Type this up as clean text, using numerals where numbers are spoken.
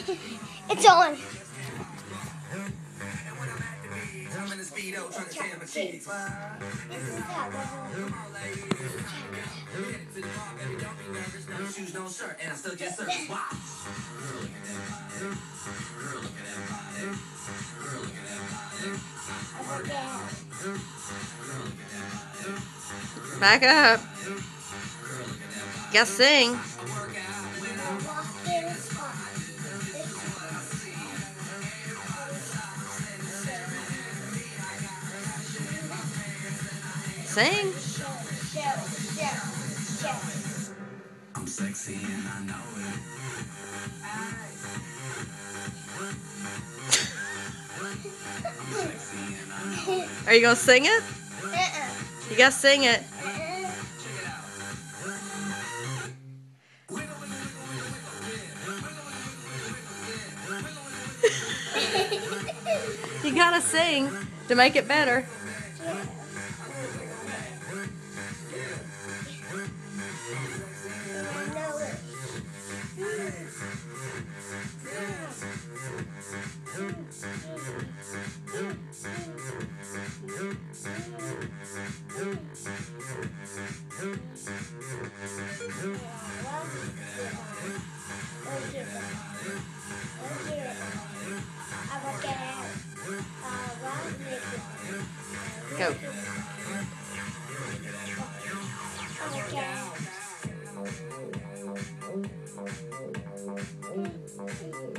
It's on. Back up. Gotta sing. Sing. I'm sexy and I know it. Are you gonna sing it? You gotta sing it. You gotta sing to make it better. Go.